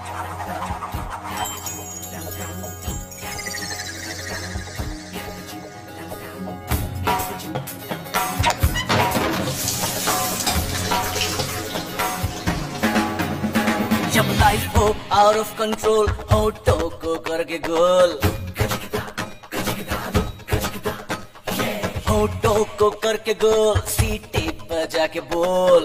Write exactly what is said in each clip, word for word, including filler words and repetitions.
जब लाइफ हो out of control, होठों को करके गोल, होठों को करके गोल, सीटी बजा के बोल।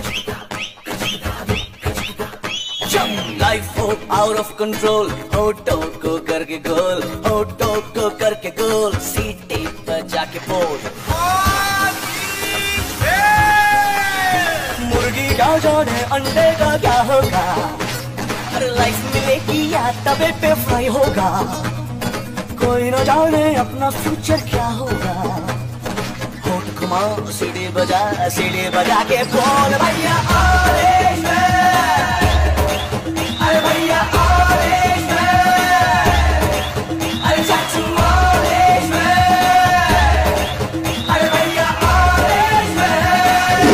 जब लाइफ हो आउट ऑफ कंट्रोल, होठों को करके गोल, होठों को करके गोल, सीटी बजा के बोल। मुर्गी क्या जाने अंडे का क्या होगा, अरे लाइफ मिलेगी या तवे पे फ्राई होगा, कोई न जाने अपना फ्यूचर क्या होगा। होठ घुमाओ, सीढ़ी बजा, सीढ़ी बजा के बोल भैया ऑरेंज मैन, अरे भैया ऑरेंज मैन, अरे चाचू ऑरेंज मैन, अरे भैया ऑरेंज मैन।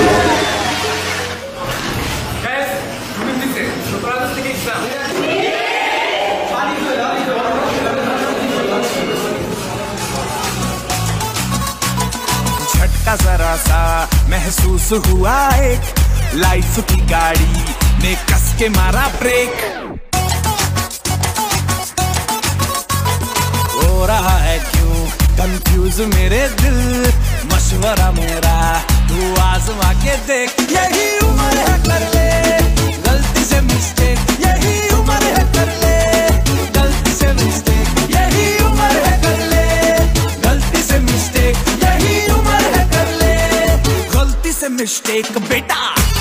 झटका जरा सा महसूस हुआ एक, लाइफ की गाड़ी ने कस के मारा ब्रेक। हो रहा है क्यों कंफ्यूज मेरे दिल, मशवरा मेरा तू आजमा के देख। यही उम्र है कर ले गलती से मिस्टेक, यही उम्र है कर ले गलती से मिस्टेक, यही उम्र है कर ले गलती से मिस्टेक, यही उम्र है कर ले गलती से मिस्टेक बेटा।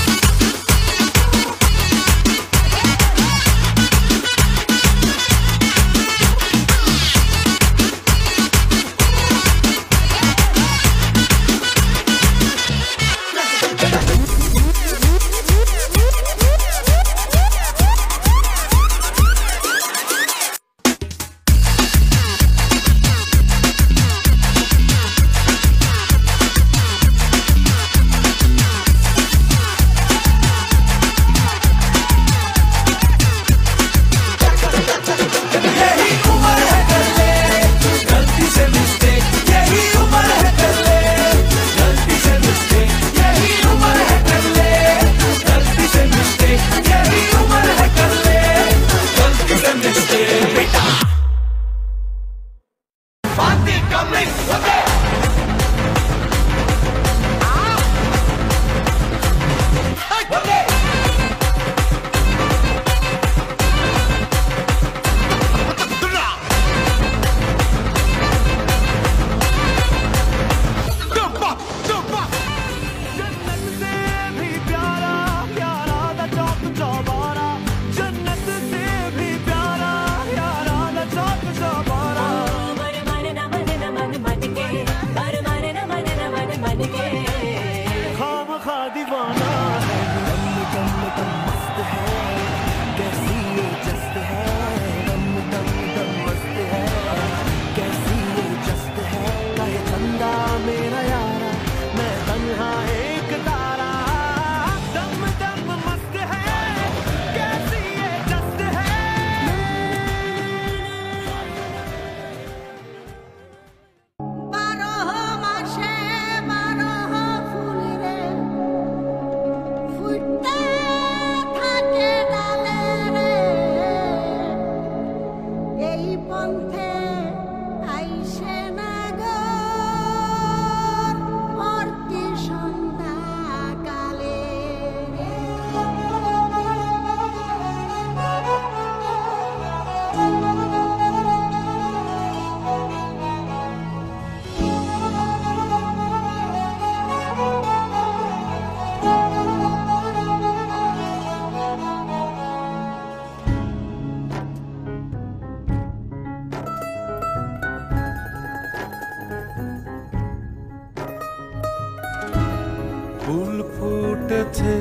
ফুটেছে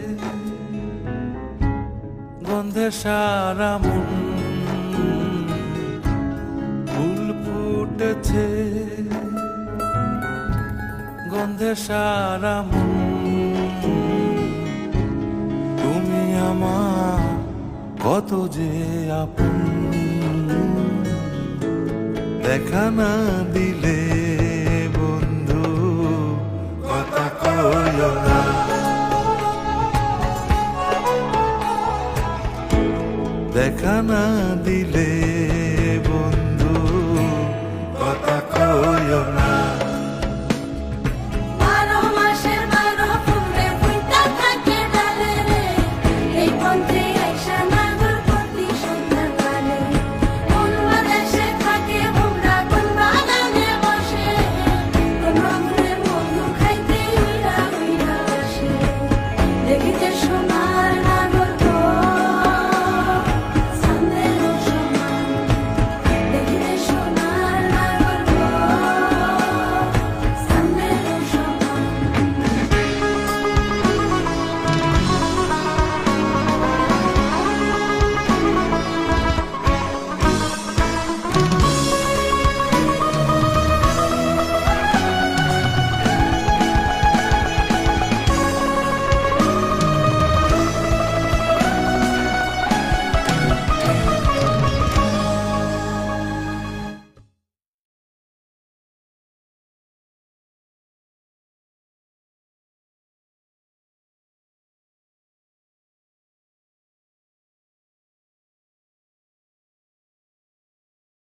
গন্ধে সারা মন, ফুল ফুটেছে গন্ধে সারা মন। তুমি আমার কত কত যে আপন, দেখা না দিলে বন্ধু কথা কইও না। দেখা না দিলে বন্ধু কথা কইও না।